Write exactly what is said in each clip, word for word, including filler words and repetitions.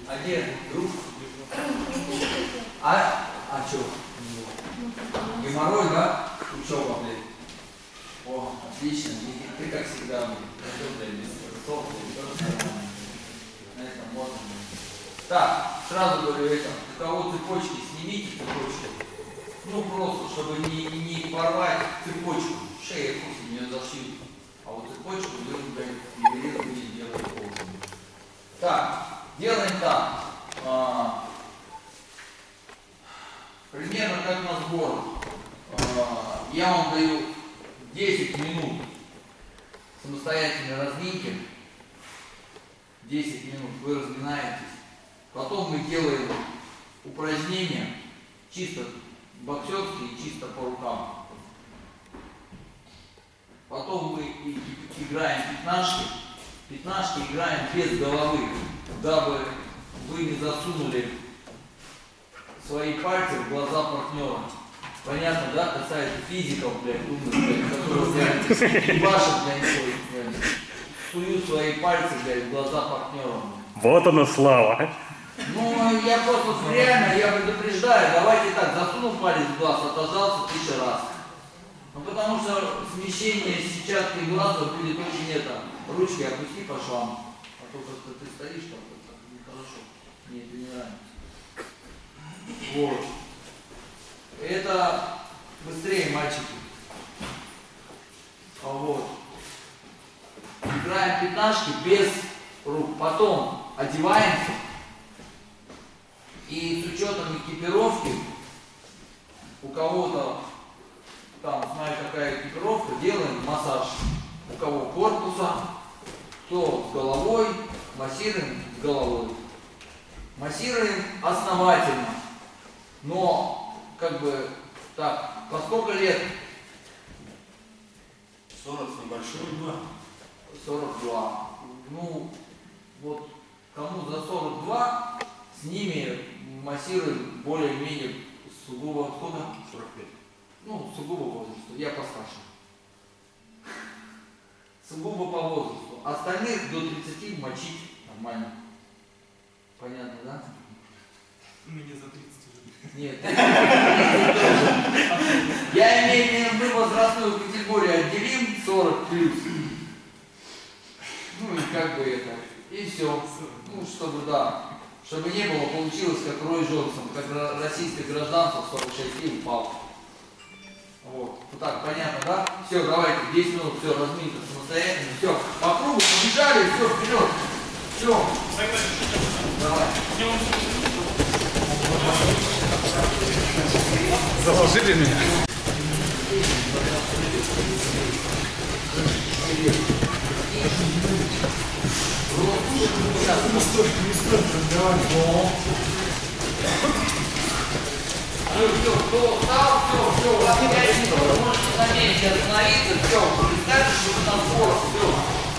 Один друг. А? А что? Геморрой, да? Учеба, блин. О, отлично. Ты как всегда, блин. На этом можно. Так, сразу говорю это. У кого цепочки, снимите цепочку. Ну просто, чтобы не, не порвать цепочку. Шея вкусно не зашьют. А вот цепочку мы будем делать полностью. Так, делаем так. А, примерно как на сбор. А, я вам даю десять минут самостоятельной разминки. десять минут вы разминаетесь. Потом мы делаем упражнения чисто боксерские, чисто по рукам. Потом мы играем пятнашки. Пятнашки играем без головы, дабы вы не засунули свои пальцы в глаза партнера. Понятно, да? Касается физиков, блядь, умных, блядь, которые, блядь, ваших, блядь, суют свои пальцы, блядь, в глаза партнера. Вот она слава. Ну, я просто реально, я предупреждаю, давайте так, засунул палец в глаз, отожался тысячу раз. Ну, потому что смещение сетчатки глаза будет очень это. Ручки опусти по швам. А то как-то ты стоишь, как-то нехорошо. Мне это не нравится. Вот. Это быстрее, мальчики. А вот. Играем пятнашки без рук. Потом одеваемся. И с учетом экипировки, у кого-то, там, смотри, какая экипировка, делаем массаж. У кого корпуса, кто с головой, массируем с головой. Массируем основательно. Но, как бы, так, по сколько лет? сорок с небольшим. сорок два. Ну, вот, кому за сорок два, с ними массируем более-менее сугубо откуда? сорок пять. Ну, сугубо возрасту, я постарше. Сугубо по возрасту. Остальных до тридцати мочить нормально. Понятно, да? Мне за тридцать уже. Нет. Я имею в виду, мы возрастную категорию отделим сорок плюс. Ну и как бы это. И все. Ну, чтобы, да. Чтобы не было, получилось как Рой Джонсон, как российское гражданство в сорок шесть и упал. Вот. Вот так, понятно, да? Все, давайте, десять минут, все, разминка самостоятельно, все. По кругу побежали, все, вперед. Все. Давай. Заложили меня. Не стоит, не стоит разговаривать. Все, все, кто встал, все, все, у вас пять минут, можете на месте остановиться, все, представьте, что вы там скоро, все.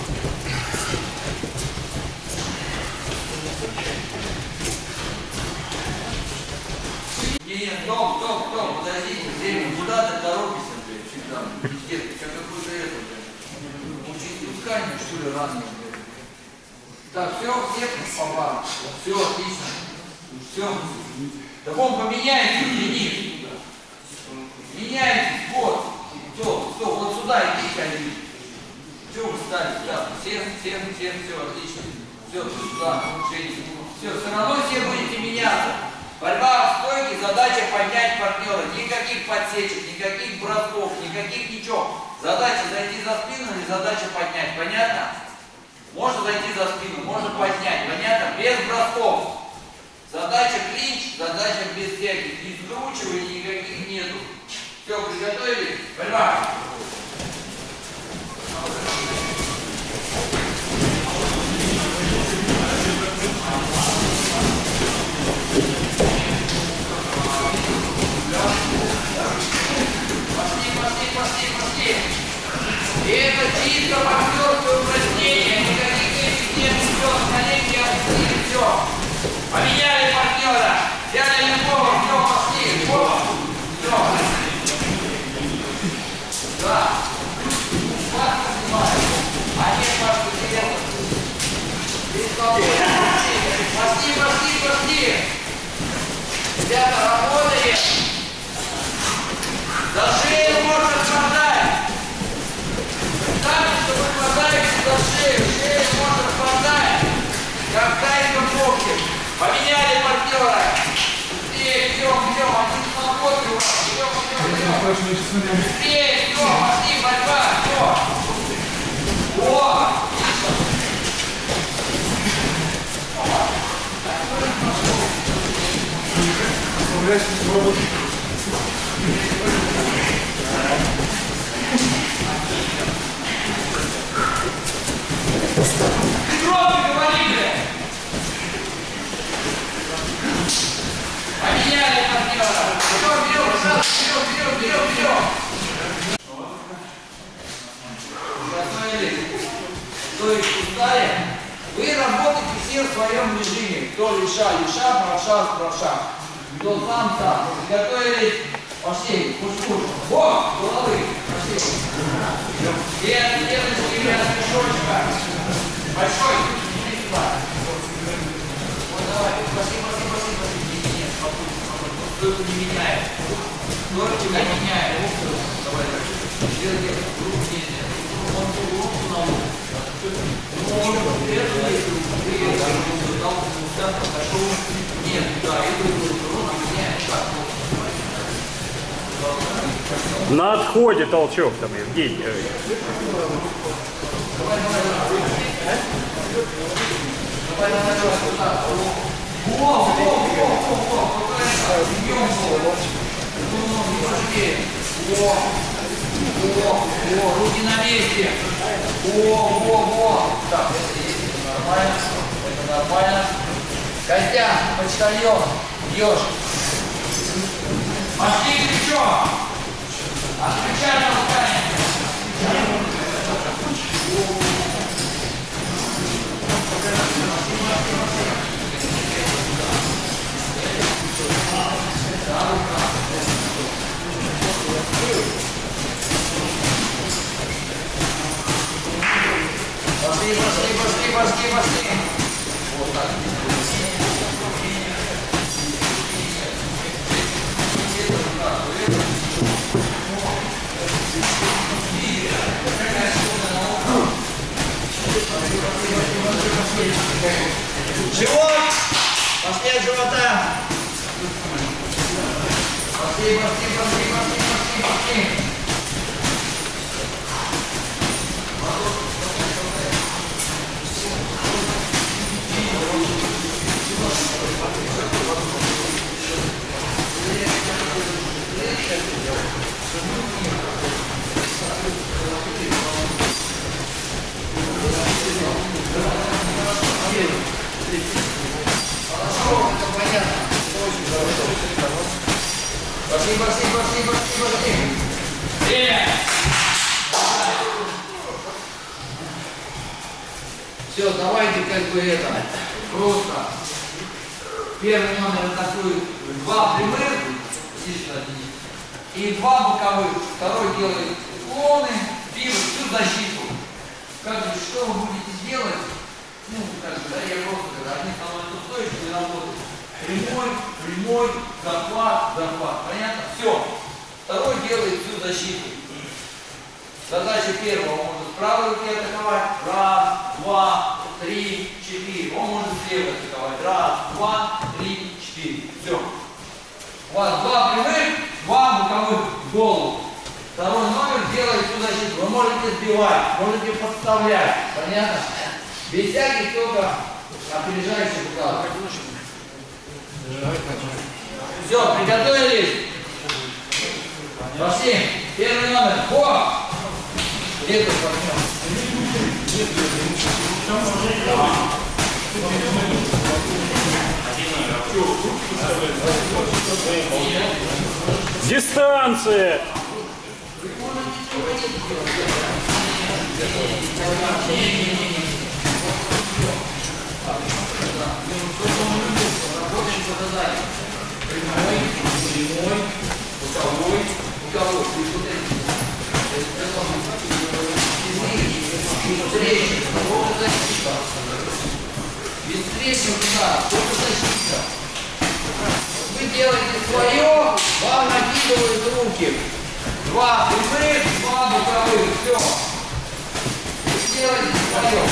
Не, не, стоп, стоп, стоп, подождите, время, куда ты торопишься, блядь, всегда, пиздец, как какой-то это, блядь, учить искание, что ли, ранее, блядь. Так, все, все попало, все, отлично, все. Так он поменяется или нет? Меняйтесь, вот. Все, все, вот сюда идите они. Все, вы встали, да. Всем, всем, всем, все, отлично. Все, сюда, шесть. Все, все равно все будете меняться. Борьба в стойке, задача поднять партнера. Никаких подсечек, никаких бросков, никаких ничего. Задача зайти за спину или задача поднять, понятно? Можно зайти за спину, можно поднять, понятно? Без бросков. Задача клинч, задача без всяких, ни скручиваний никаких нету. Все, приготовились? Борьба! Пошли, пошли, пошли, пошли! И это чисто боксерское упражнение, никаких этих нет, все, коллеги опустили, все. Поменяли партнера, взяли любого, все, пошли, любого, все. Да. Вас поднимают. Они вас потеряли. Пошли, пошли. короче, мы сейчас смотрим. Быстрее, все, пошли, борьба, все. О! Громко говорили! Поменяли партнера! Все, берем, пожалуйста, берем, берем, берем, берем! Готовились? То есть устали? Вы работаете все в своем режиме. Кто левша, левша, правша, правша. Кто сам, сам. Готовились? Пошли, пуш-пуш. О, головы. Пошли. Две следующие ряд мешочка. Большой. Вот давай. Пошли, пошли, пошли, пошли. Нет, нет, попутно. Стойку не меняем. Стойку не меняем. Давай, давай. Делайте руки. Он руку на лоб. Ну, это есть руку. Ты ее дал, пошел. Нет, да, эту руку на меня. Так, На отходе толчок там, Евгений. давай, давай, давай. Давай, давай, давай. Во, во, во, во, во. Бьем его. Ну, быстрее. Во, во, во. Руки на месте. Во, во, во. Так, это есть. Это нормально. Это нормально. Костян, почтальон. Бьешь. Пошли крючок. Отключай толкание. Пошли, пошли, пошли, пошли, пошли. Вот так. Живот! Пошли от живота! Пошли, пошли, пошли, пошли, пошли, пошли! Хорошо, это понятно. Очень хорошо. Пошли, пошли, пошли, пошли, пошли. Время. Все, давайте как бы это, просто. Первый номер атакует два прямых, и два боковых. Второй делает уклоны, пивот, всю защиту. Как бы, что вы будете делать? Ну, как бы, да, я просто, когда одни становятся устойчивыми, работают. Прямой, прямой, захват, захват. Понятно? Все. Второй делает всю защиту. Задача первого, он может с правой руки атаковать. Раз, два, три, четыре. Он может с левой атаковать. Раз, два, три, четыре. Все. У вас два прямых, два боковых в голову. Второй номер делает всю защиту. Вы можете сбивать, можете подставлять. Понятно? Без всяких только опережающих ударов. Все, приготовились. Пошли. Первый номер. О! Где ты партнер? Дистанция! Работаем по заданию. Прямой, прямой, боковой, боковой. Быстрее, только защита. Быстрее сюда, только защита. Вы делаете свое, вам накидывают руки. Два прямых, два боковых. Все. Вы делаете свое.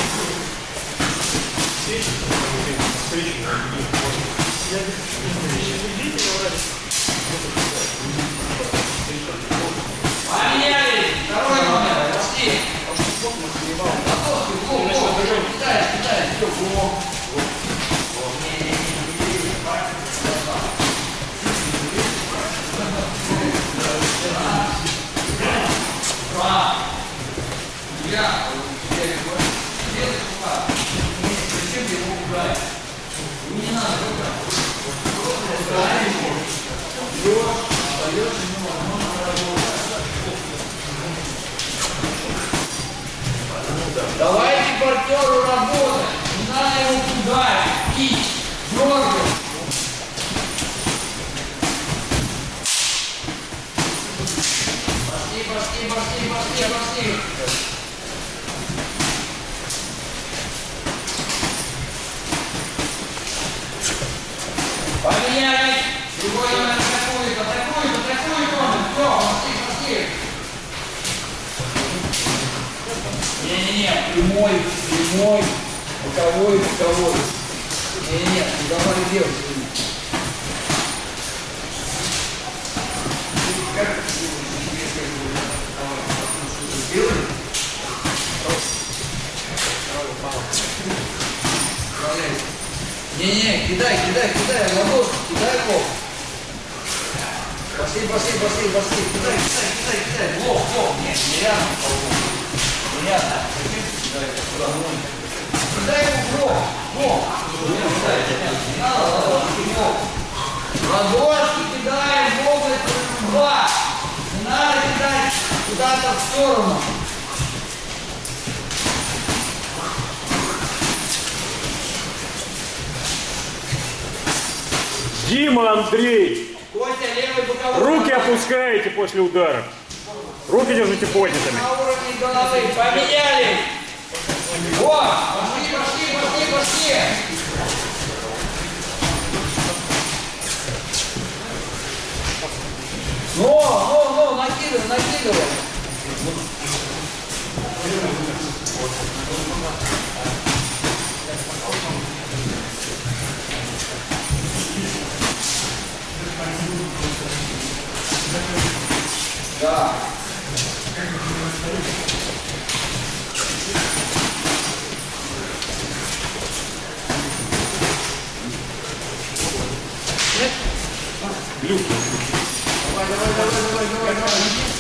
Поменялись. Другой номер атакует, атакует, атакует номер. Все, пошли, пошли. Не-не-не, прямой, прямой, боковой, боковой. Не-не-не, не давай делать. Как делаешь? Не-не, кидай, кидай, кидай, ладошки, кидай лоб. Пошли, пошли, пошли, пошли, кидай, кидай, кидай, кидай. Лоб, лоб, нет, не рядом, не рядом. Кидай его в лоб, лоб. Не надо ладошки, лоб. Ладошки кидаем в область лба. Не надо кидать куда-то в сторону. Дима, Андрей, Костя, левый боковой. руки опускаете после удара. Руки держите поднятыми. На уровне головы. Поменяли. Вот. Пошли, пошли, пошли, пошли. Ну, ну, ну, накидывай, накидывай. Да. Глюки. Давай, давай, давай, давай, давай, давай.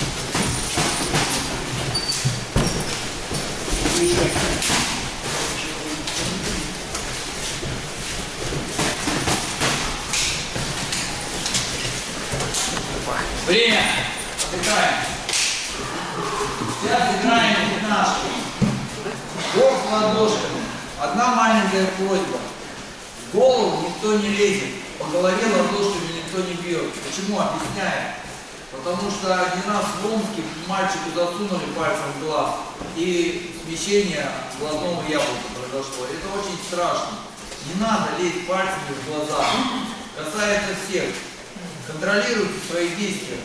Время. Отдыхаем. Сейчас играем в пятнашку. Бокс ладошками. Одна маленькая просьба. В голову никто не лезет. По голове ладошками никто не бьет. Почему? Объясняю. Потому что один раз в Омске мальчику засунули пальцем в глаз. И смещение глазного яблока произошло. Это очень страшно. Не надо лезть пальцами в глаза. Касается всех. Контролируйте свои действия.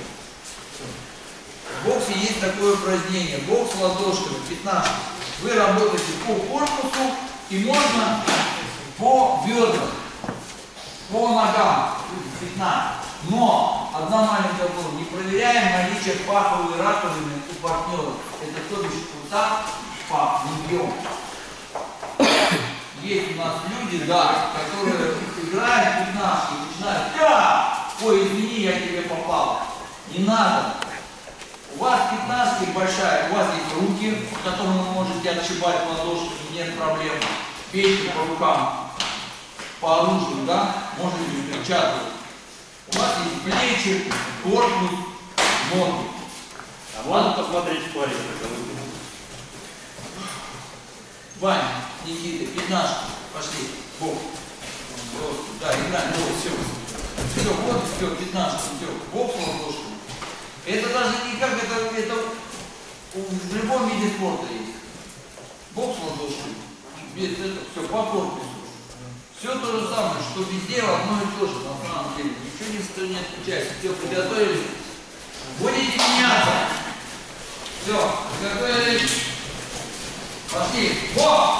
В боксе есть такое упражнение. Бокс ладошками, пятнашка. Вы работаете по корпусу и можно по бедрам, по ногам, пятнашка. Но одна маленькая просьба. Не проверяем наличие паховой раковины у партнера. Это то бишь вот так, пах, не бьем. Есть у нас люди, да, которые играют пятнашки и начинают: да! Ой, извини, я тебе попал. Не надо. У вас пятнашка большая, у вас есть руки, которыми вы можете отшибать ладошками, нет проблем. Бейте по рукам, по оружию, да, можете перчатку. У вас есть плечи, корпус, ноги. А можно посмотреть в паре? Ваня, Никита, пятнашка, пошли. Бог. Да, играем, вот, все. Все, вот, все, пятнашка, все. Бокс ладошками. Это даже не как это, это в любом виде спорта есть. Бокс ладошками. Без этого, все, по корпусу. Все то же самое, что везде одно и то же, на самом деле. Ничего не отличается. Все, приготовились. Будете меняться. Все, приготовились. Пошли. Вот!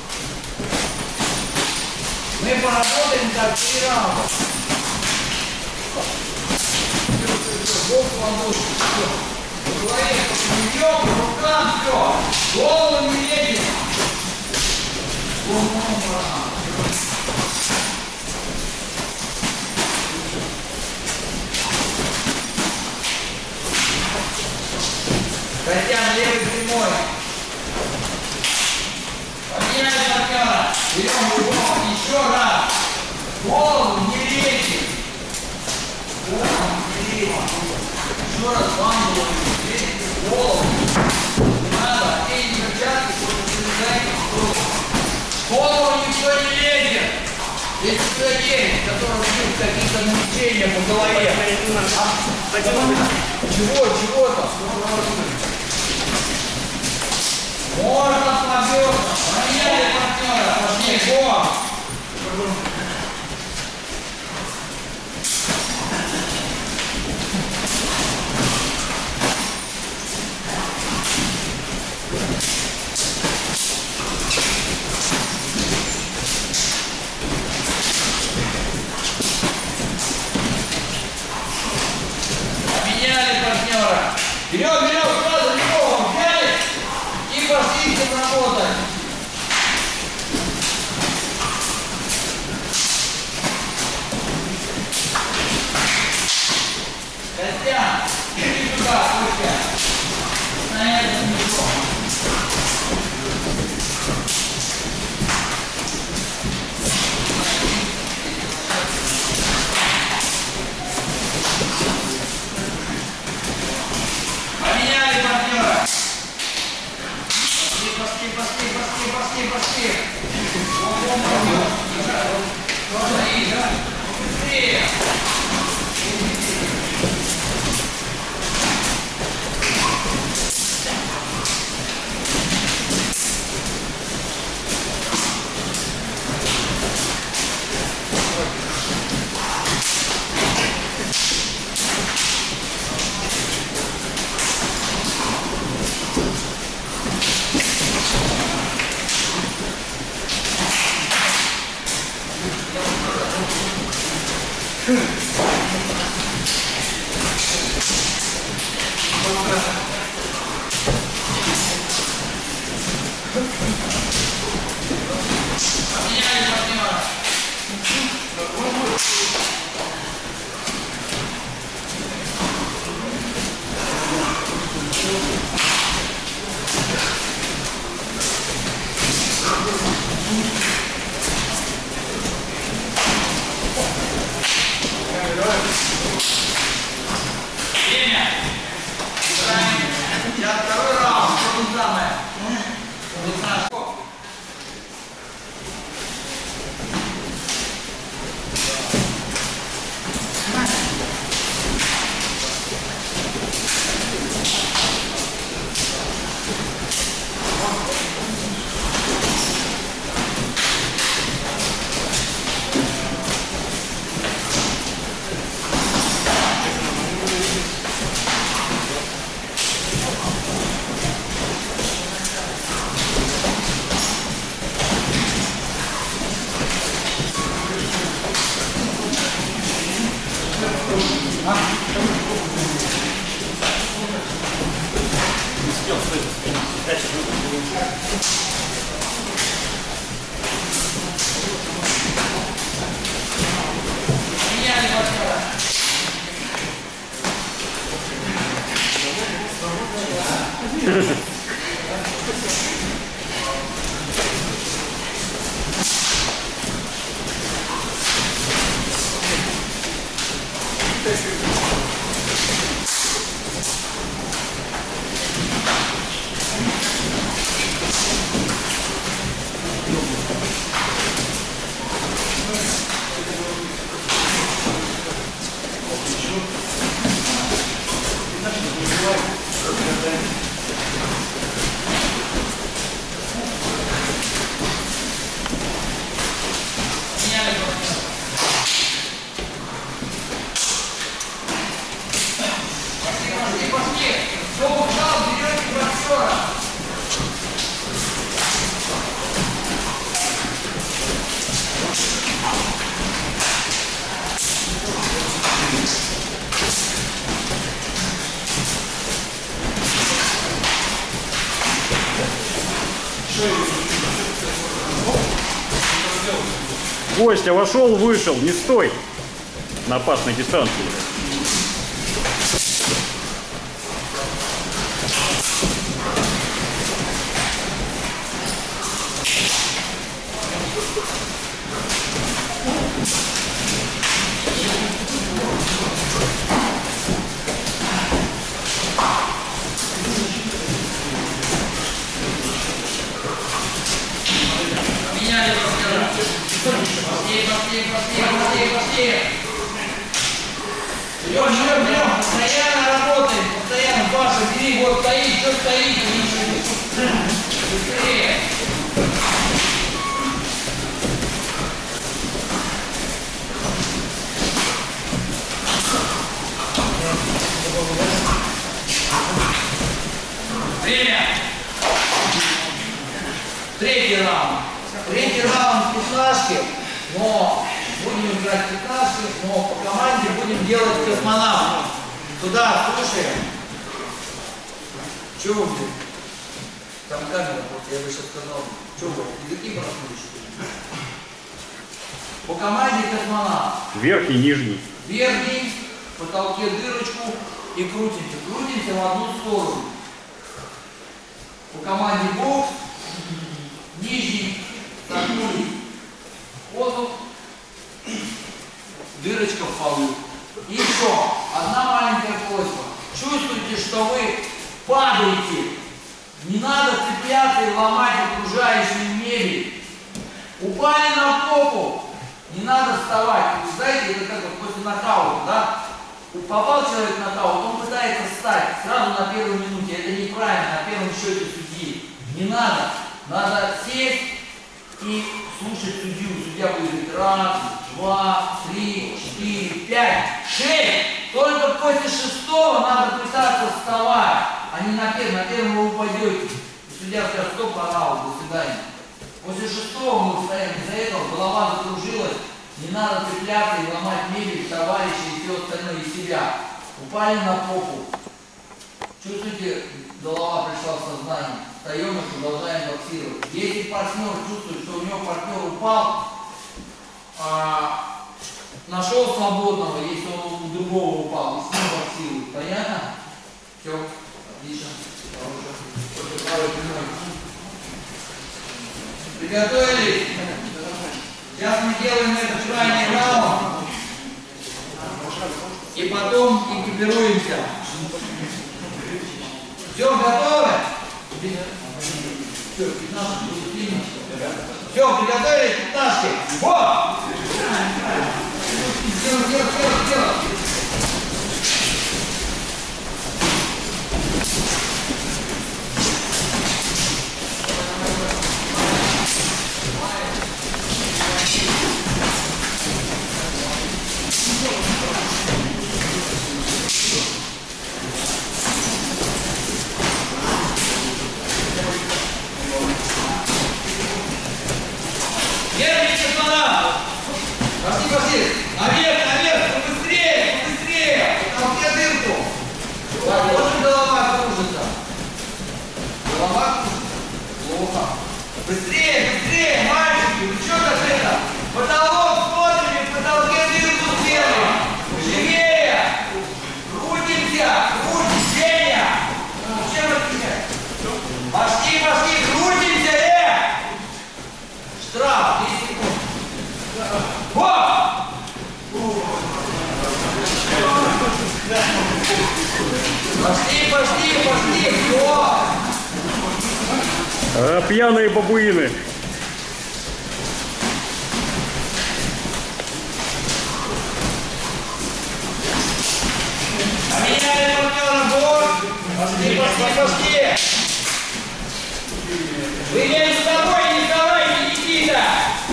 Мы поработаем так три раунда. Все, все, все. Бокс ладошки. Все. В голове не бьем, в руках все. Голову не лезет. Татьяна, левый прямой. Поменяли партнера. Берем его еще раз. Голову не лезет. Голову не лезет. Еще раз вам не лезет голову. Не надо. Эти перчатки просто залезайте в голову. Голову никто не лезет. Если кто есть, который видит какие-то намечения по голове. А, чего, чего там? Можно победа. Поменяли партнера. Пошли, го. Костян, иди сюда, Костя. На этом мешок. Поменяли партнера. Пошли, пошли, пошли, пошли, пошли, пошли. Быстрее. Поменяли партнера. Время. Сейчас второй раунд. Что тут самое? Вот наш. Поменяли партнера. Поменяли партнера. Пошли, пошли, пошли. Кто устал, берете партнера. Костя вошел, вышел, не стой на опасной дистанции. Поменяли партнера. Пошли, пошли, пошли, пошли, пошли. Берем, берем, берем. Постоянно работаем, постоянно. Паша, бери, вот стоит, что стоит. Быстрее. Время. Третий раунд. Третий раунд пятнашки, но будем играть пятнашки, но по команде будем делать космонавт. Туда, слушаем. Чего вы? Там камера, вот я бы сейчас сказал. Чего вы? Языки проснулись? По команде космонавт. Верхний, нижний. Верхний, потолке дырочку и крутимся. Крутимся в одну сторону. По команде бокс, нижний, согнули воздух, дырочка в полу. И еще одна маленькая просьба. Чувствуете, что вы падаете. Не надо цепляться и ломать окружающую мебель. Упали на попу. Не надо вставать. Вы знаете, это как вот после нокаута, да? Попал человек в нокаут, он пытается встать сразу на первой минуте. Это неправильно, на первом счете судьи. Не надо. Надо сесть и слушать судью. Судья будет говорить раз, два, три, четыре, пять, шесть. Только после шестого надо пытаться вставать, а не на первом. На первом вы упадете. И судья скажет, стоп, пора, до свидания. После шестого мы встаем. Из-за этого голова закружилась. Не надо цепляться и ломать мебель, товарищей и все остальное, и себя. Упали на попу. Чувствуете, голова пришла в сознание. Встаем и продолжаем боксировать. Если партнер чувствует, что у него партнер упал, а, нашел свободного, если он у другого упал, и с ним боксирует. Понятно? Все, отлично. Приготовились? Сейчас мы делаем этот крайний раунд. И потом экипируемся. Все, готовы? Все, пятнадцать, все, приготовились, пятнадцать. Вот! Делай, делай, делай, делай. Пошли, пошли! Наверх, наверх! Побыстрее, побыстрее! Потолке дырку! Так, вот голова кружится. Голова кружится? Плохо. Быстрее, быстрее, мальчики! Вы что так это? Потолок смотрим, в потолке дырку сделаем! Живее! Крутимся! Крутимся! Женя! Чем отвечать? Пошли, пошли! Крутимся, э! Штраф! десять секунд. Вот! Пошли, пошли, пошли, все! А, пьяные бабуины. Поменяли партнера, вот! Пошли, пошли, пошли! Вы между собой не вставайте, Никита!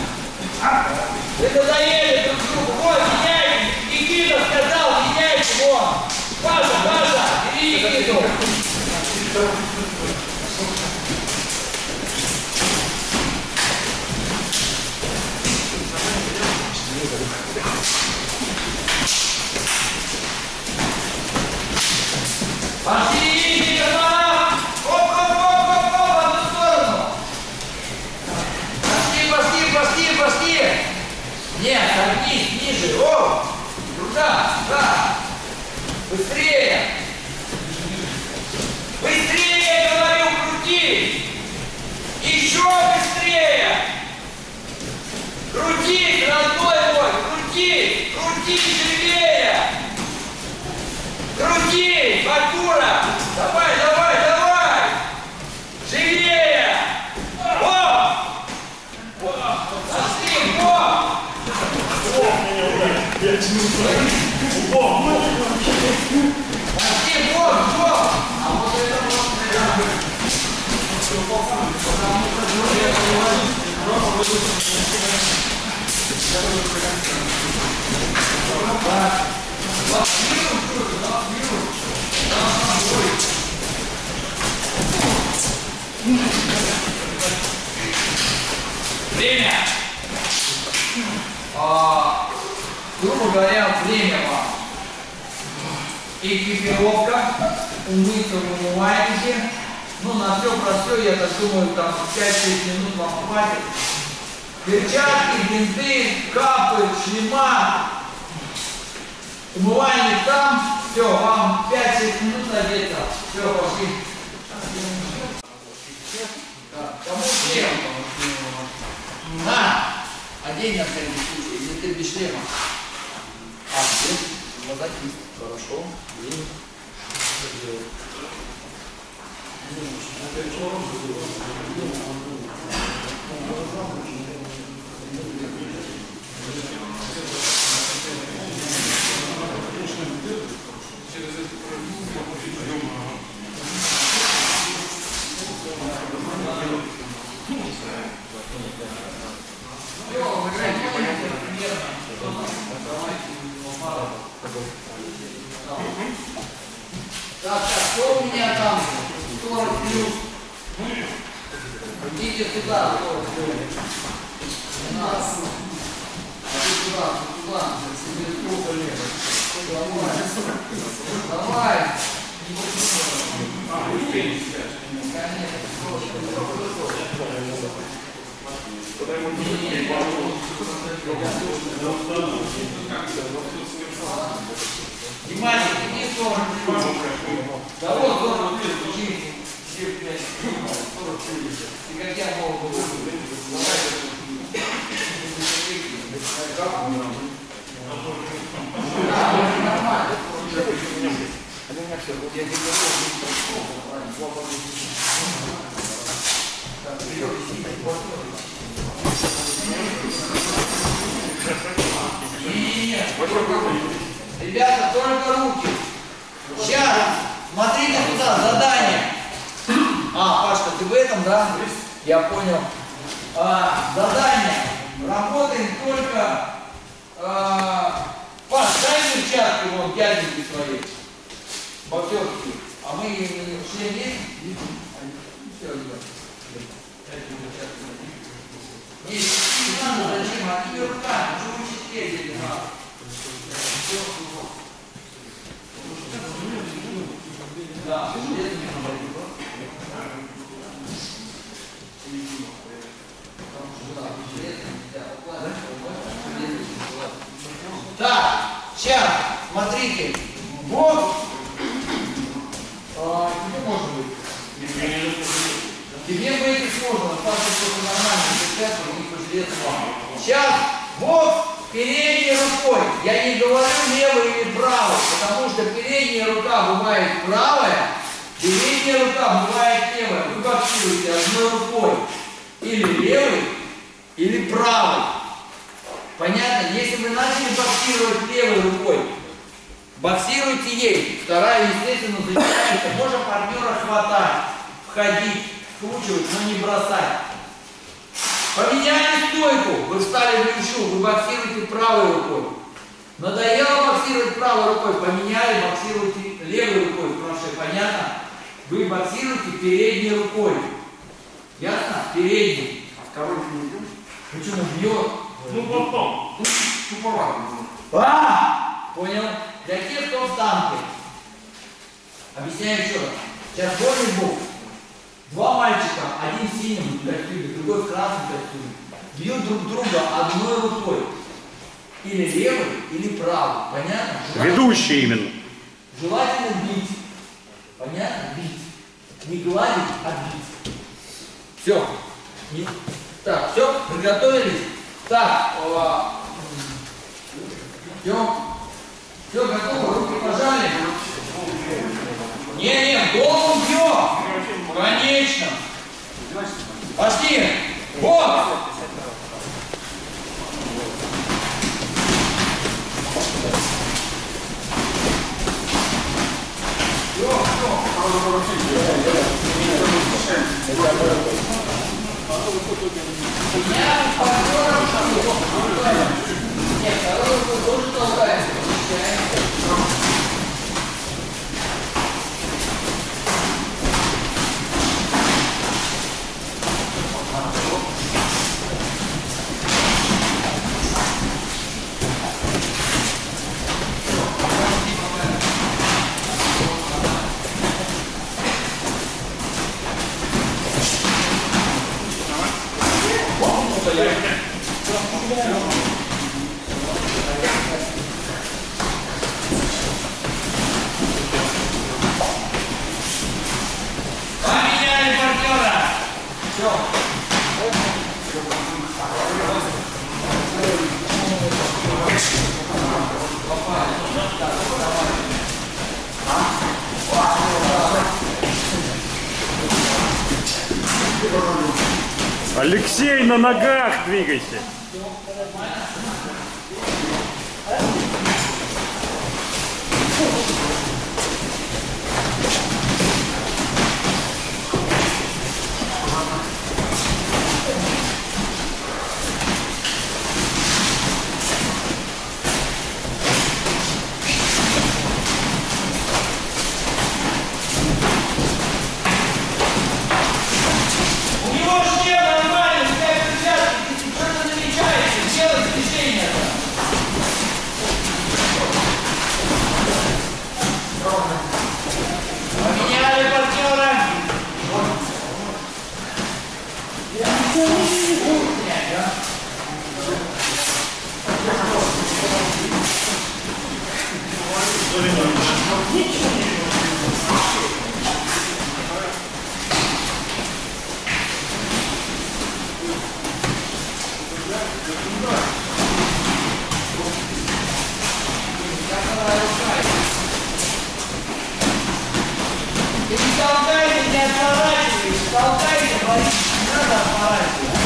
Вы надоели друг другу, вот, меняйте! Никита сказал, меняйте, вот! Паша, Паша, бери Никиту! Пошли, Никита! Оп, оп, оп, оп, оп, в одну сторону! Пошли, пошли, пошли, пошли! Нет, согнись, ниже, о! Рука, да! Быстрее! Быстрее, говорю, крути! Еще быстрее! Крути, родной мой, крути! Крути живее! Крути, Бакура! Давай, давай, давай! Живее! О! Пошли, о! Пошли, вот, вот! А вот это вот, время! А, грубо говоря, время вам. Экипировка, умыться вы умываете. Ну, на все про все, я так думаю, там пять-шесть минут вам хватит. Перчатки, бинты, капы, шлема. Умывальник там. Все, вам пять-шесть минут одеться. Все, пошли. Так, кому шлем? На! Одень на всякий случай, если ты без шлема. А, здесь глаза чисты. Хорошо. Так, так, что у меня там? сорок плюс. Идите сюда, сорок плюс. Нас. А ты сюда, ты туда. Давай. Давай. Внимание, иди в сторону. Да вот, сорок плюс, иди. сорок плюс. И как я мог бы выглядеть. Давай. Нормально. Это у меня все. Я тебе говорю, так, вперед, сидите, нет, ребята, только руки. Сейчас, смотрите туда, задание. А, Пашка, ты в этом, да? Я понял. А, задание. Работаем только... А, Паш, дай перчатки вон дяденьки свои. Боксерские. А мы шлем есть? Все, ребят. Есть. Не надо, зачем? А тебе руками, что вы щитки надо? Да, так, сейчас, смотрите. Вот. А, тебе можно быть? Тебе выйти сложно, Паша просто нормально, сейчас у них уже лет два. Сейчас, вот. Передней рукой, я не говорю левой или правой, потому что передняя рука бывает правая, передняя рука бывает левая. Вы боксируете одной рукой, или левой, или правой. Понятно? Если вы начали боксировать левой рукой, боксируйте ей, вторая, естественно, защищается. Можно партнера хватать, входить, вкручивать, но не бросать. Поменяли стойку, вы встали в левшу, вы боксируете правой рукой. Надоело боксировать правой рукой, поменяли, боксируете левой рукой. Прошлое, понятно? Вы боксируете передней рукой. Ясно? Передней. Король не идет? Почему бьет? Ну потом. Туповато. А! Понял? Для тех, кто в танке. Объясняю еще раз. Сейчас больный бог. Два мальчика, один в синем костюме, другой в красном костюме, бьют друг друга одной рукой. Или левой, или правой. Понятно? Ведущий именно. Желательно бить. Понятно? Бить. Не гладить, а бить. Все. Не... Так, все, приготовились? Так, все. Все, готово, руки пожали. Не-не, голову бьем. Конечно. Пошли. Вот. Все, я партнером нет, второй руку тоже толкается. Алексей, на ногах двигайся. Ты не толкайся, не отворачивайся, толкайся, Борис, не надо отворачиваться.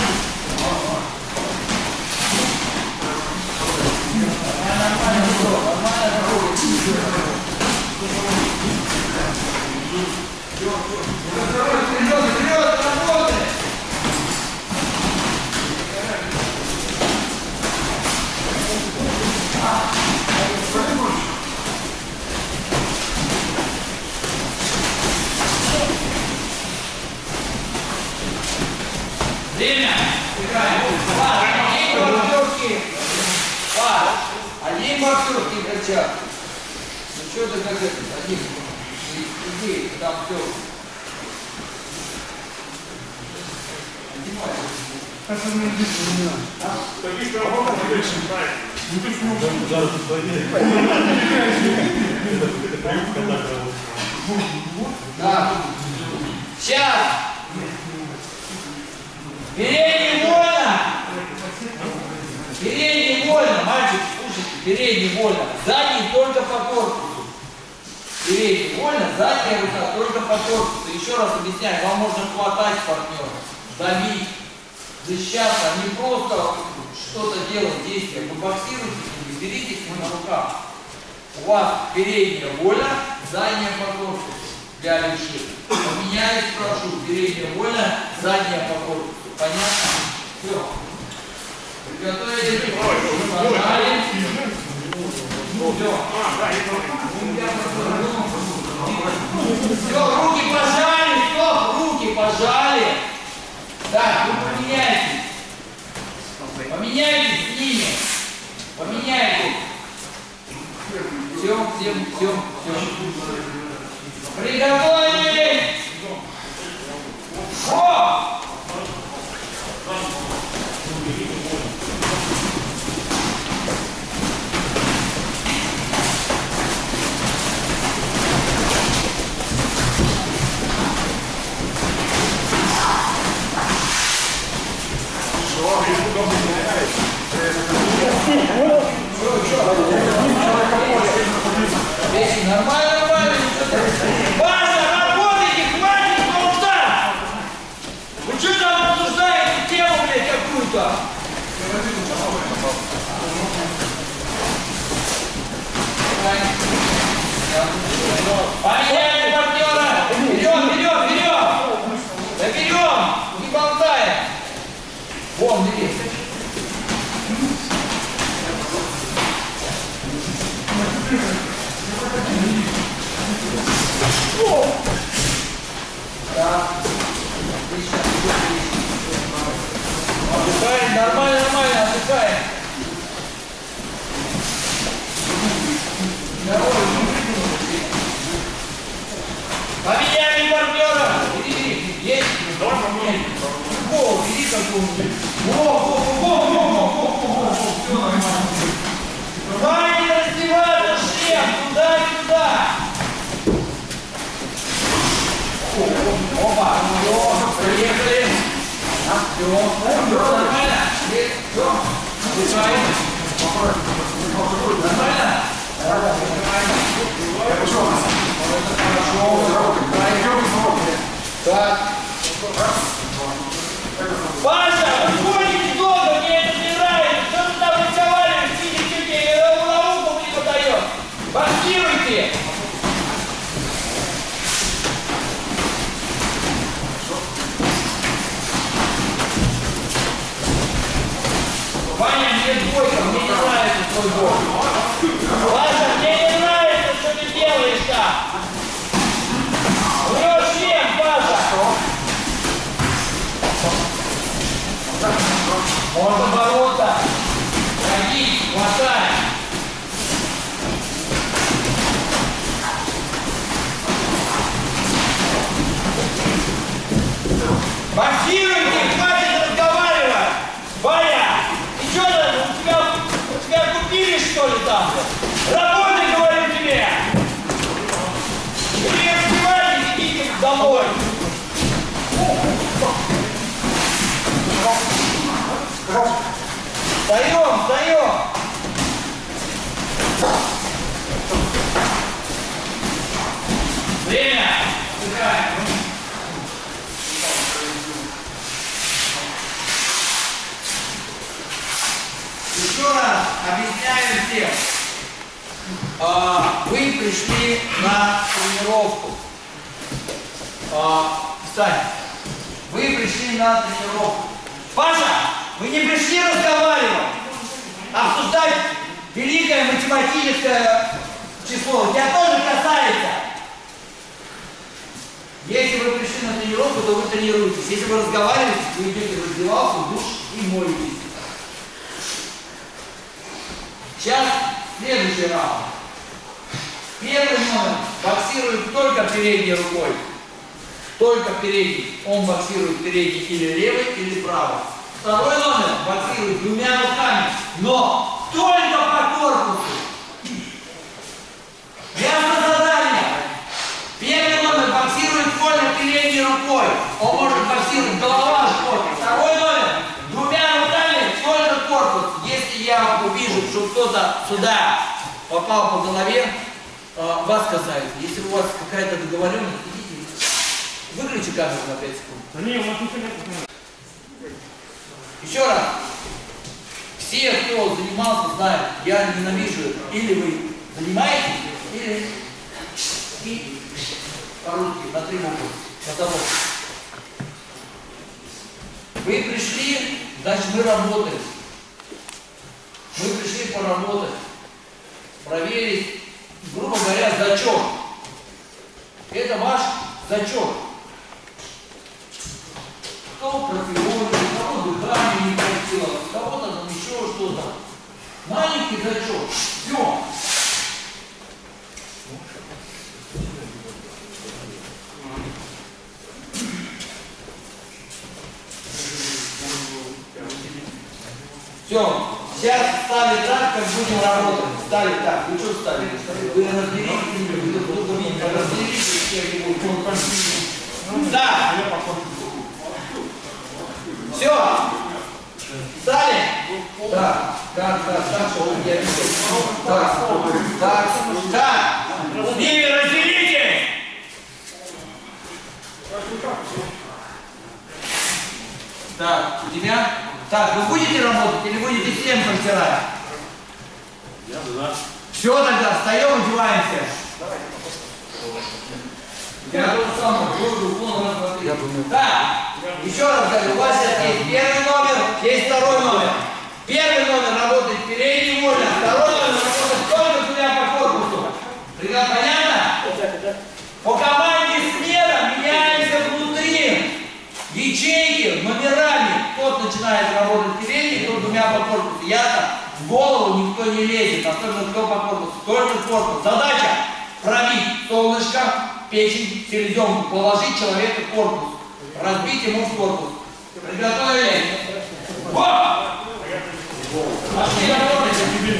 Нормально, нормально, вперед, вперед, работай! Время! Играем! Пас! Один боксерский! Пас! Один боксерский качак! Ну что ты как это? Один! Иди, там все! Да! Сейчас! Передний больно! Передний больно, мальчик, слушайте, передний больно. Задний только по корпусу. Передний больно, задняя рука только по корпусу. Еще раз объясняю, вам можно хватать партнера, давить, защищаться, не просто что-то делать, действие. Вы боксируете, не берите с ним на руках. У вас передняя больно, задняя по корпусу для левши. Поменяюсь, прошу, передняя больно, задняя по корпусу. Понятно? Все. Приготовились. Пожали. Все. Все, руки пожали. Стоп, руки пожали. Так, вы поменяйтесь. Поменяйтесь с ними. Поменяйтесь. Все, всем, все, все. Приготовились. О! Нормально, нормально. Вася, работайте, хватит болтать. Вы что там обсуждаете тему, блядь, какую-то? Поменяем партнера. Вперед, вперед, вперед. Да берем, не болтаем. Вон, бери. Да. Отдыхаем, нормально, нормально, отдыхаем. Поменяли партнера. Бери, есть. О, бери какого-нибудь. О, о, о, о, о, о, о, все нормально. Давай не раздеваться, шеф, туда и туда. Опа, все, приехали. Все, нормально. Все, отдыхаем. Нормально? Хорошо, так. Паша! Боксируйте! Ваня, мне двойка, мне не нравится твой бой. Паша, мне не нравится, что ты делаешь там. Врешь всем, Паша. Можно бороться. Ходить, хватай. Боксируйте, хватит разговаривать. Ваня, ты что там, у тебя, у тебя купили что ли там? Работай, говорю тебе. Или успевайте, идите домой. Встаем, встаем. Время. Отдыхаем. Еще раз объясняю всем. А, вы пришли на тренировку. А, Встань. Вы пришли на тренировку. Паша, вы не пришли разговаривать, обсуждать великое математическое число. Тебя тоже касается. Если вы пришли на тренировку, то вы тренируетесь. Если вы разговариваете, вы идете в раздевалку, в душ и моетесь. Сейчас следующий раунд. Первый номер боксирует только передней рукой. Только передней. Он боксирует передней или левой, или правой. Второй номер боксирует двумя руками, но только по корпусу. Ясно задание. Первый номер боксирует только передней рукой. Он может боксировать голова, живот. Второй номер двумя руками только корпус. Если я увижу, что кто-то сюда попал по голове, вас касается. Если у вас какая-то договоренность, идите, выключи камеру на пять секунд. Еще раз. Все, кто занимался, знают, я ненавижу, или вы занимаетесь, или и по-русски, на три буквы, на дорогу. Вы пришли, значит мы работаем. Мы пришли поработать, проверить, грубо говоря, зачет. Это ваш зачет. Кто профилирует, кого дыхание не хватило, кого-то там еще что-то. Маленький зачет. Все. Все. Сейчас стали так, как будем работать. Стали так. Вы что стали? Вы разберитесь, вы друг друга видите, разберитесь, да. Все. Стали? Так, так, так, так, что я вижу. Так, так, так. С ними разделитесь. Так, у тебя? Так, вы будете работать или будете всем протирать? Я да. Все тогда, встаем, одеваемся. Я тот самый, я думаю. Так, еще раз говорю, у вас сейчас есть первый номер, есть второй номер. Первый номер работает передний вольно, второй номер работает только туда по корпусу. Понятно? По команде смена меняемся внутри. Ячейки номерами. Тот начинает работать передний, тот двумя по корпусу. Ясно? В голову никто не лезет, особенно кто по корпусу. Только корпус. Задача пробить солнышко, печень, селезенку, положить человека в корпус. Разбить ему в корпус. Приготовились? Вот! Пошли работать.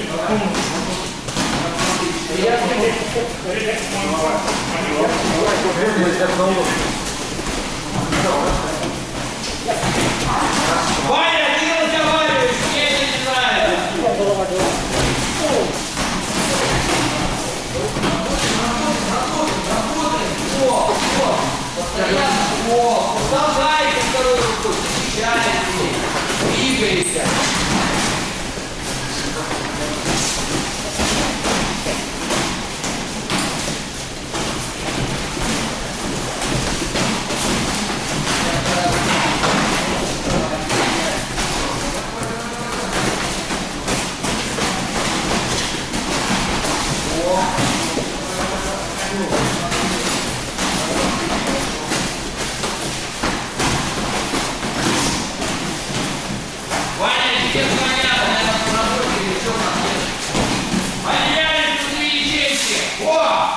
Ваня, ты разговариваешь, мне это не нравится. Работаем, работаем. О, о, постоянно. О, продолжайте вторую руку, встречайте, двигайся. Ваня, тебе понятно, наверное, на работе или что там нет? Поменяли тут две ячейки. О!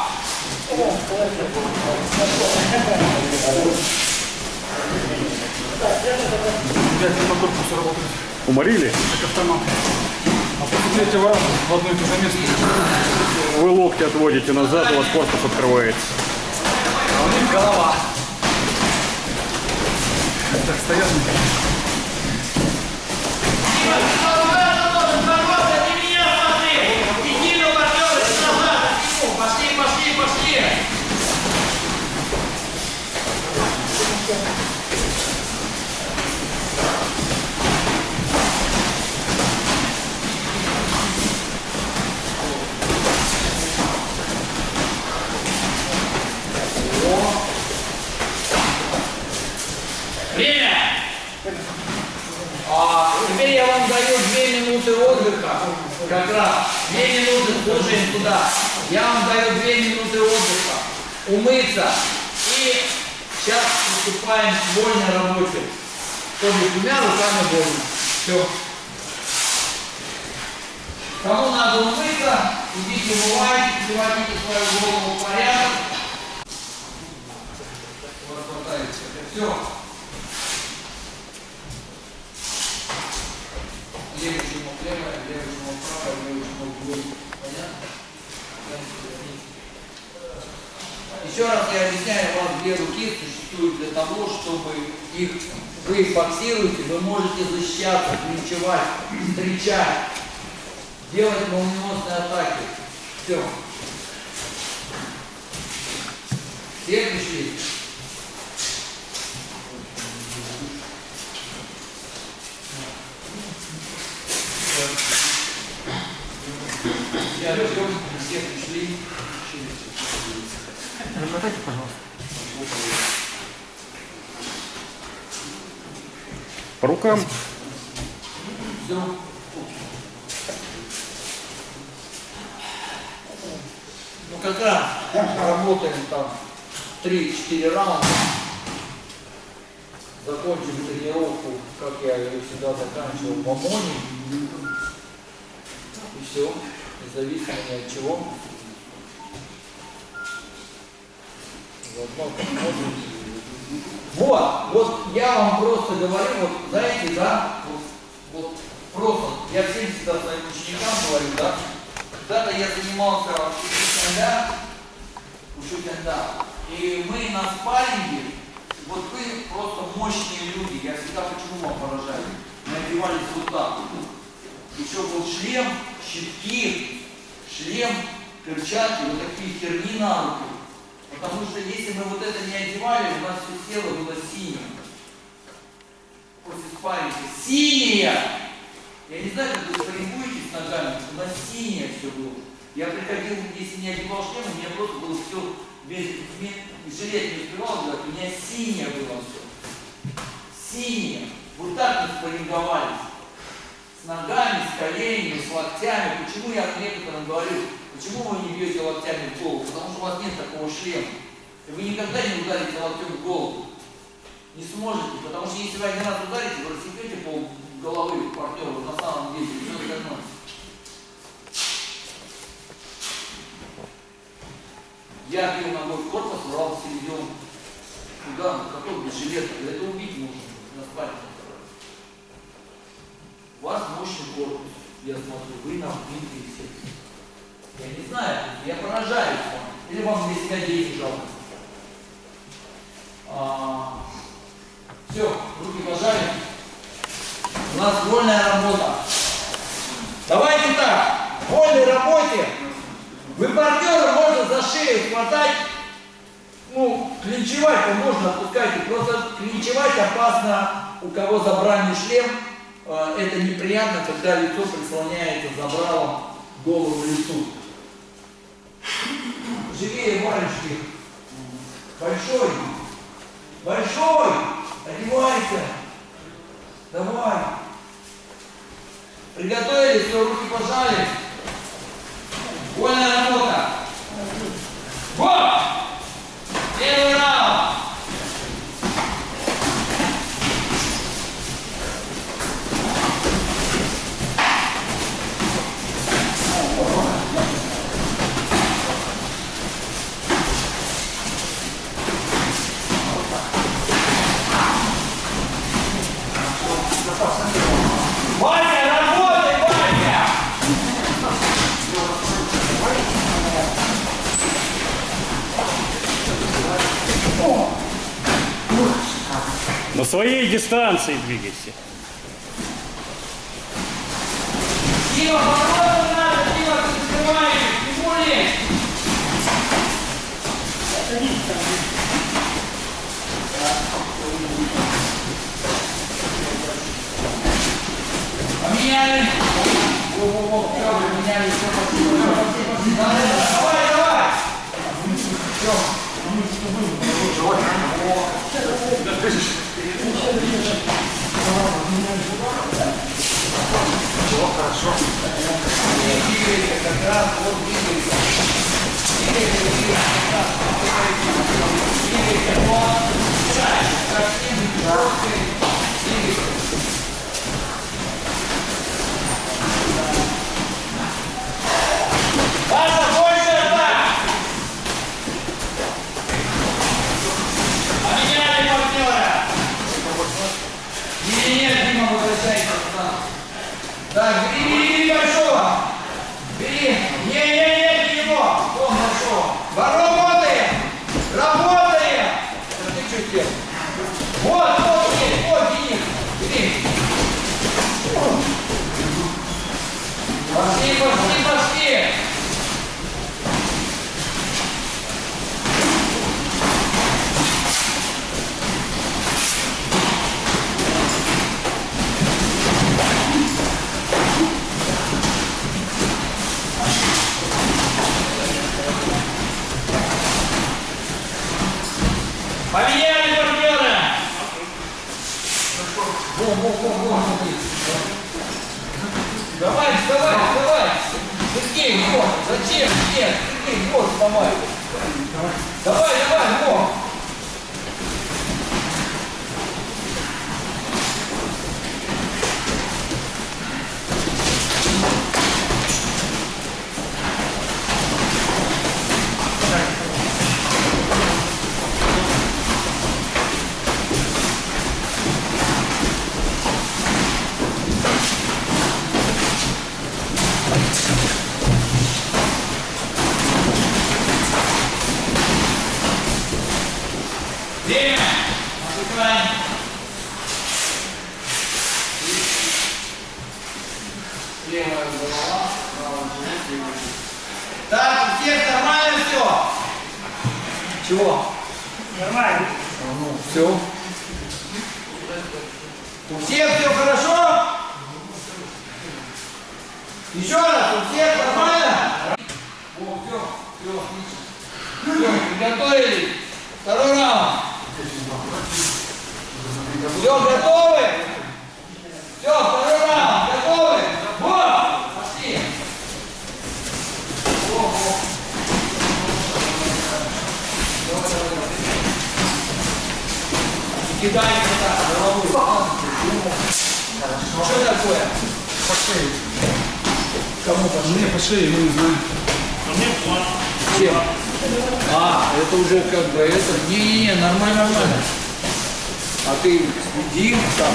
Уморили? Как автомат. А после третьего раза в одно и то же место. Вы локти отводите назад, у вас корпус открывается. А у них голова. Так, стоят. Пошли, пошли, пошли! Время! А, теперь я вам даю две минуты отдыха. Как раз две минуты слушаем туда. Я вам даю две минуты отдыха. Умыться. И сейчас приступаем к вольной работе. Чтобы двумя руками вольно. Все. Кому надо умыться, идите умывайте, приводите свою голову в порядок. Вот хватает. Все. Левый шумок левый, левый шумок правый, левый шумок вдоль. Понятно? Еще раз я объясняю, у вас две руки существуют для того, чтобы их вы боксируете, вы можете защищаться, клинчевать, встречать, делать молниеносные атаки. Все. Все пришли. Я ждем, все пришли. Размотайте, пожалуйста. По рукам. Все. Ну как раз работаем там три-четыре раунда. Закончим тренировку, как я ее всегда заканчивал, в ОМОНе. И все. Независимо ни от чего. Вот, вот я вам просто говорю, вот знаете, да, вот, вот просто, я всем всегда своим ученикам говорю, да, когда-то я занимался ушутенда, ушутенда, и мы на спарринге, вот вы просто мощные люди, я всегда почему вам поражаю, мы одевались вот так, еще был шлем, щитки, шлем, перчатки, вот такие херни на руки. Потому что если мы вот это не одевали, у нас все тело было синим. После спарринга. Синее! Я не знаю, как вы спаррингуете с ногами, у нас синее все было. Я приходил, если не одевал шлем, у меня просто было все, без, жилет не успевал делать, у меня синее было все. Синее. Вот так мы спарринговались. С ногами, с коленями, с локтями. Почему я некоторым говорю? Почему вы не бьете локтями в голову? Потому что у вас нет такого шлема. И вы никогда не ударите локтем в голову. Не сможете, потому что если вы один раз ударите, вы рассекете пол головы партнера на самом деле. И все остальное. Я бил ногой в корпус, врал в середину. Куда? Какой бы жилет? Это убить можно. На спальне. У вас мощный корпус. Я смотрю, вы нам битые все. Я не знаю, я поражаюсь вам. Или вам для себя денег жалко. А, все, руки пожали. У нас вольная работа. Давайте так, в вольной работе вы партнера можно за шею хватать, ну, клинчевать-то можно, отпускайте. Просто клинчевать опасно, у кого забральный шлем. Это неприятно, когда лицо прислоняется забралом голову к лицу. Живее, мальчики. Большой. Большой. Одевайся. Давай. Приготовились, все, руки пожали. Вольная работа. Вот. На своей дистанции двигайся. Дима, поворот надо, Дима, ты закрываешь, не более. Поменяли. Во-во-во, все, поменяли, все, пошли, пошли, пошли. Давай, давай. Все. Хорошо. Двигайся, как раз, вот двигайся. Двигайся, двигайся, как раз. Двигайся, вот. Совсем жесткой. Двигайся. Ладно, больше, да! Поменяли партнера! Не-не-не, Дима, возвращайся сюда. Так, бери, бери, бери большого! Бери! Не-не-не, не его! Он большого! Работаем! Работаем! Да ты что делаешь? Вот, вот, есть, вот, Денис! Бери! Пошли, пошли, пошли! Поменяли партнера! Давай, вставай, вставай! Сергей, вот! Зачем? Нет, Сергей, вот, вставай! Давай, давай, вот! Время! Отдыхаем! Левая голова, правая голова. Так, у всех нормально все? Чего? Нормально. Ну, все. У всех все хорошо? Еще раз, у всех нормально? О, все, все, отлично. Все, приготовились. Второй раунд. Все, готовы? Все, второй раунд. Готовы? Вот! Пошли. О, о. Кидайте так, головой. Хорошо. Что такое? По шее. Кому по шее? Мне по шее, мы не знаем. Чем? А, это уже как бы это. Не-не-не, нормально, нормально. А ты следи там.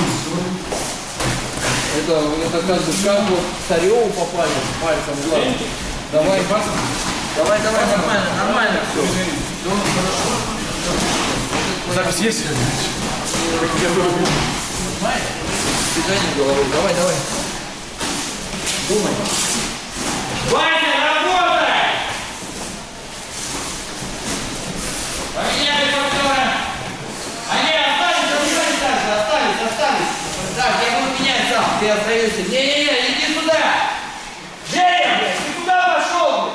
Это, это как бы как вот Цареву попали пальцем в глаз. Давай, давай, давай, нормально, нормально все. Ну, хорошо. Запись есть? Понимаешь? Питание головой. Давай, давай. Думай. Ваня, работай! Поменяли партнера. Они остались, остались дальше, остались, остались. Так, я буду менять сам, ты остаешься. Не-не-не, иди сюда. Женя, блядь, ты куда пошел?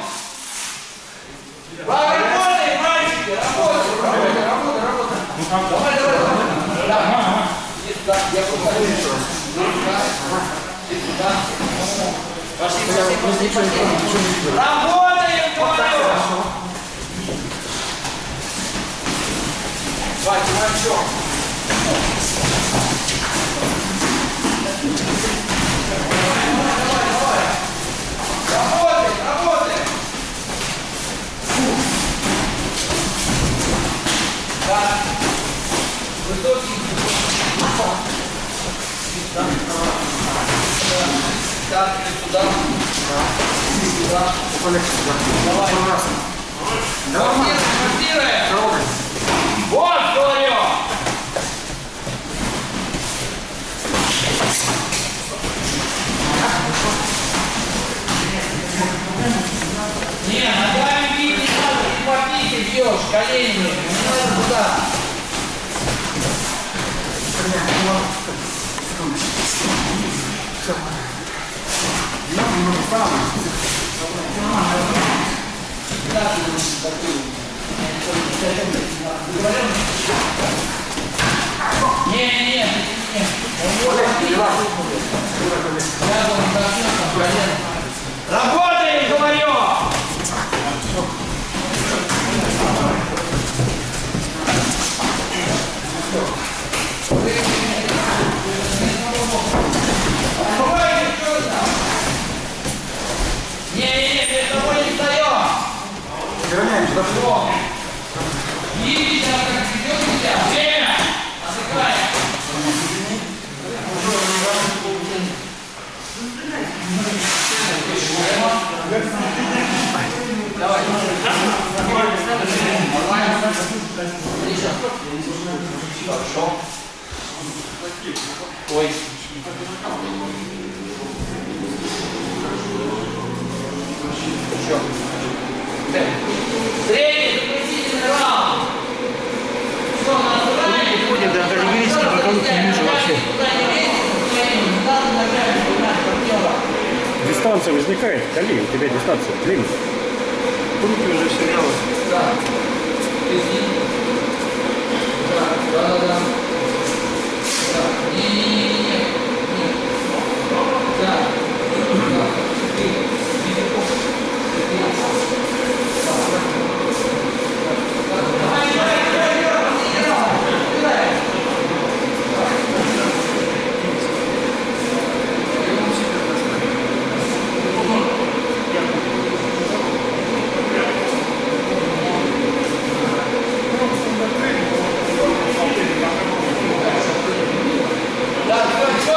Вам работай, мальчики, работай, работай, работай, работай. Давай, давай, давай. Да. Иди сюда, я буду ходить. Иди сюда. Пошли, пошли, пошли, пошли. Работаем, говорю. Давай, мальчик. Давай, давай, давай. Работай, работай. Так. Высокий. Так, иди сюда. Иди сюда. Давай. Давай. Квартира, квартира. Вот, говорю. идешь коленями, не надо туда. Не, не, не, не. Работай, говорю! Не-не-не, перед тобой не встаем! Гоняемся, да? Видите, как ведет себя? Время! Отдыхаем! Давай. Нормально. Отлично. Хорошо. Ой. Еще. Третий заключительный раунд. Все, называем. Переходим до артиллерийских боковых не ниже вообще. Дистанция возникает. Кали, у тебя дистанция длинная. Руки уже все вяло. Да. Да, да, да. Да. Не-не-не-не. Да. Да. Да,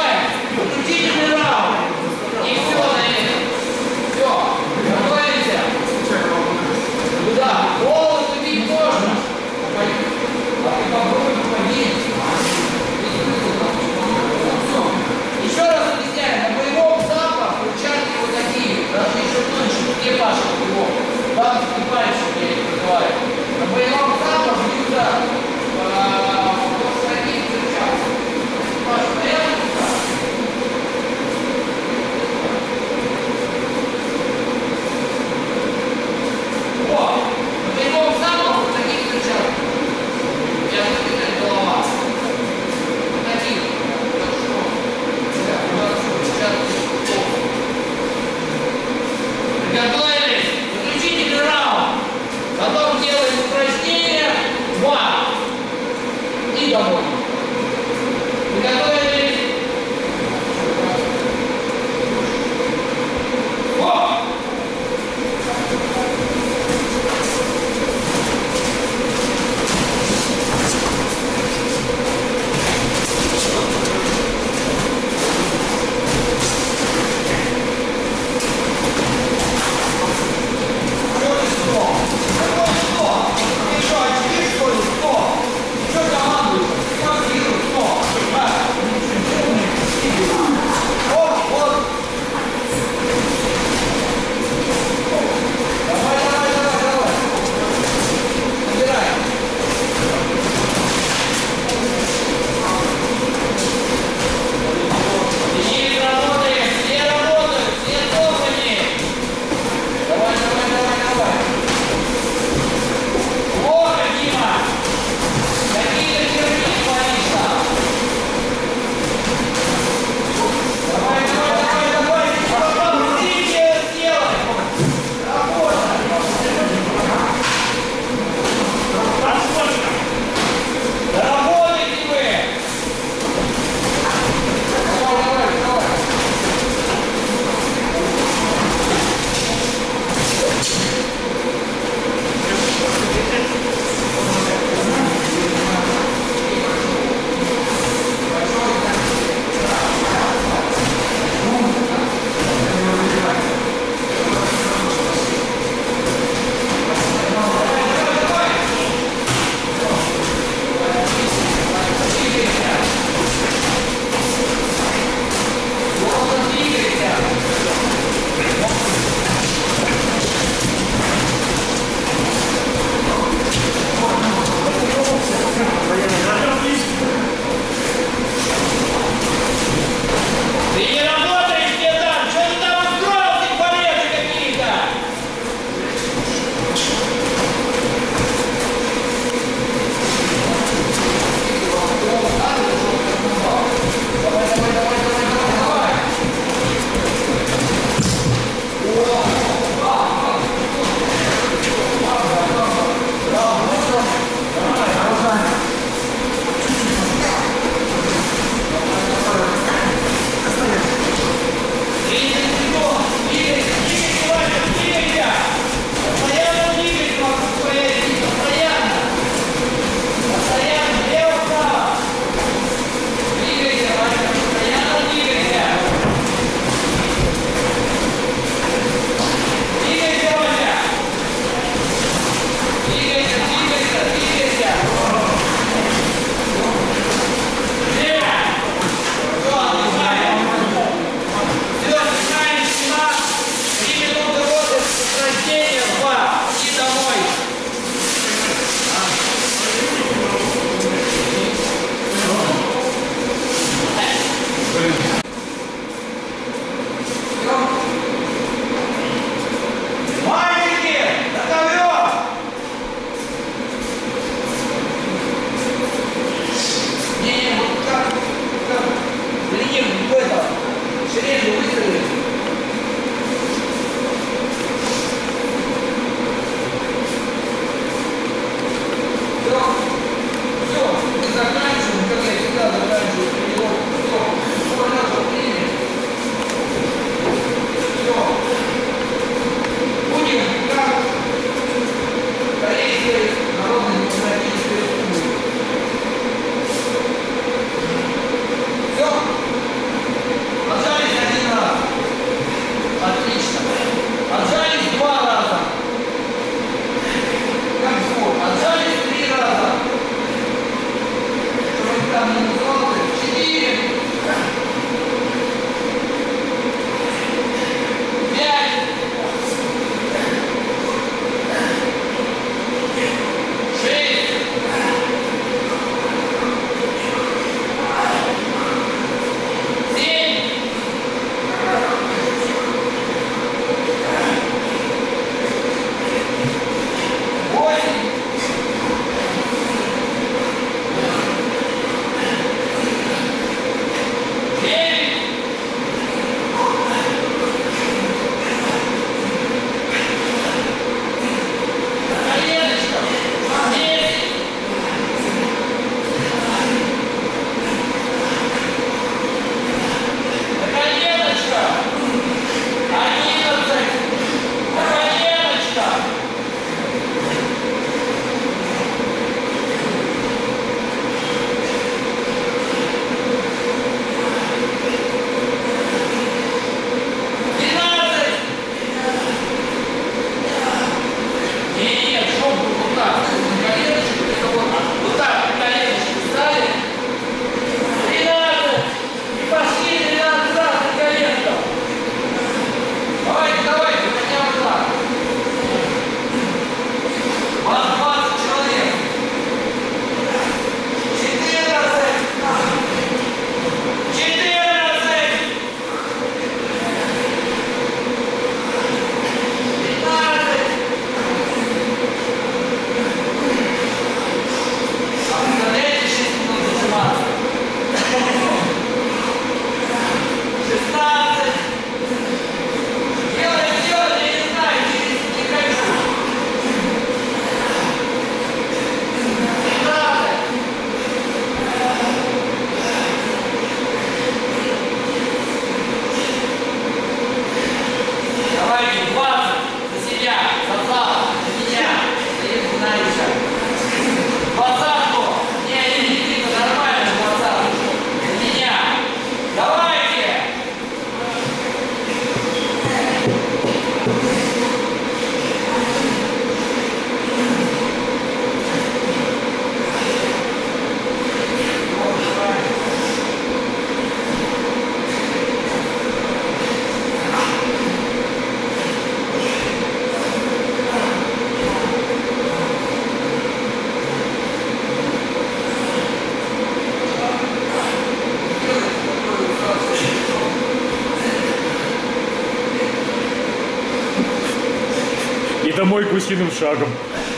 И домой гусиным шагом.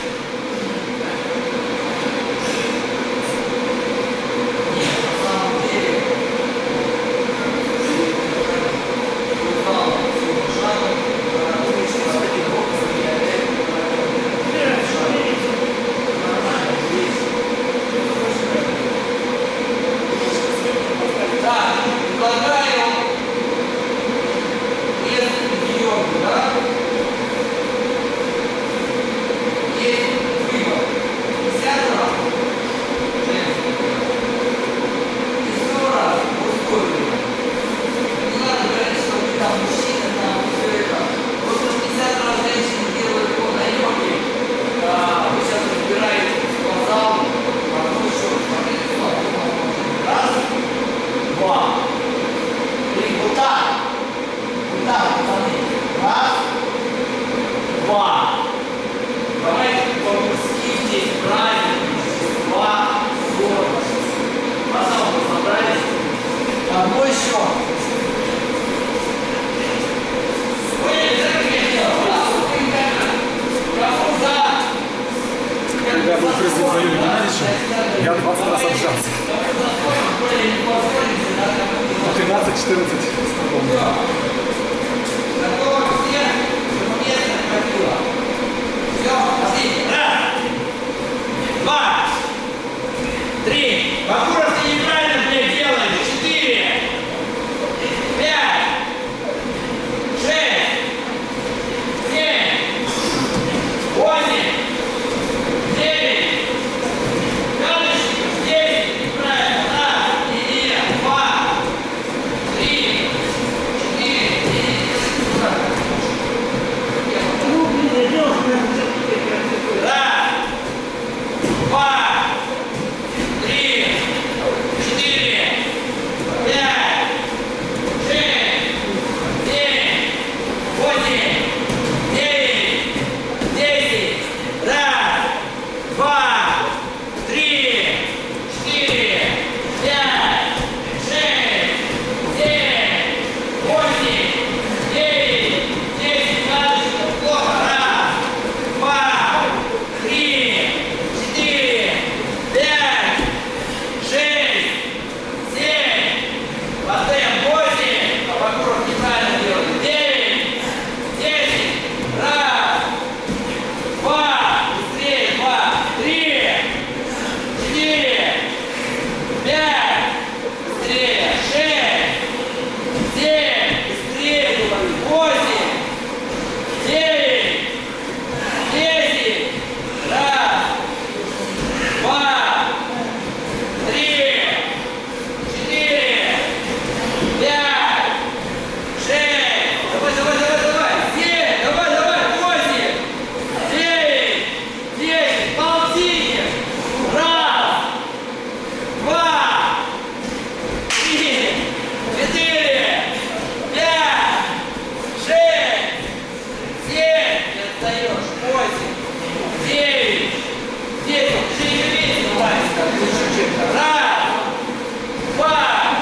Я двадцать раз отжался. тринадцать-четырнадцать. Два, три, Бакуров, ты неправильно, блядь, делаешь, четыре, пять, шесть, семь, восемь, девять, пяточек, десять, неправильно, раз, один, два, три, четыре, раз, два, три, четыре, пять, шесть, семь, восемь, девять, десять, раз, два, три, четыре, пять, шесть, семь, восемь, девять, десять, дальше, плохо, раз, два, три, четыре, пять, шесть, семь, Ватем, восемь, а Бакуров неправильно делает, девять, десять, раз, два, быстрее, два, три, четыре, пять, быстрее, шесть, семь, быстрее, говорю, восемь, девять, десять, раз, два, три, четыре, пять, шесть, давай, давай, давай, давай, семь, давай, давай, восемь, девять, десять, полтинник, раз, два, три, четыре, пять, шесть, семь, не отстаешь, восемь, девять, десять, ты же не видишь, давай, как лучше чем-то, раз, два,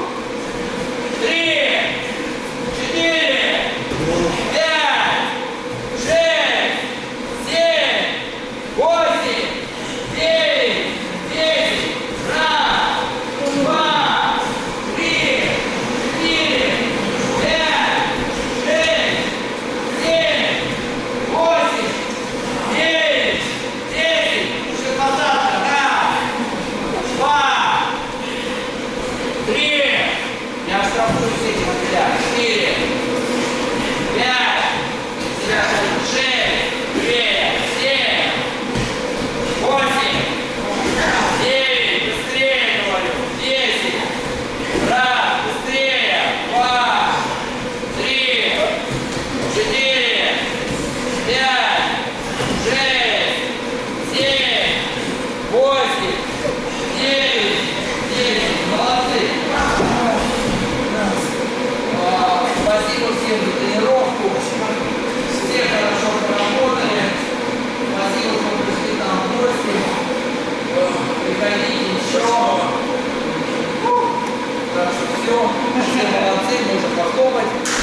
три, четыре, пять, шесть, семь, восемь, девять, десять, раз, два, три, четыре, пять, шесть, семь, восемь, девять, десять, еще назад, раз, два, три, я штрафую с этим отделяю, четыре, пять, шесть, семь, восемь, девять, быстрее, говорю, десять, раз, быстрее, два, три, четыре, пять, шесть, семь, восемь, девять, десять, молодцы. А, Спасибо всем за тренировку. Все хорошо поработали. Спасибо, что пришли нам в гости. Э, Приходите еще. Так что все. Все молодцы, можно похлопать.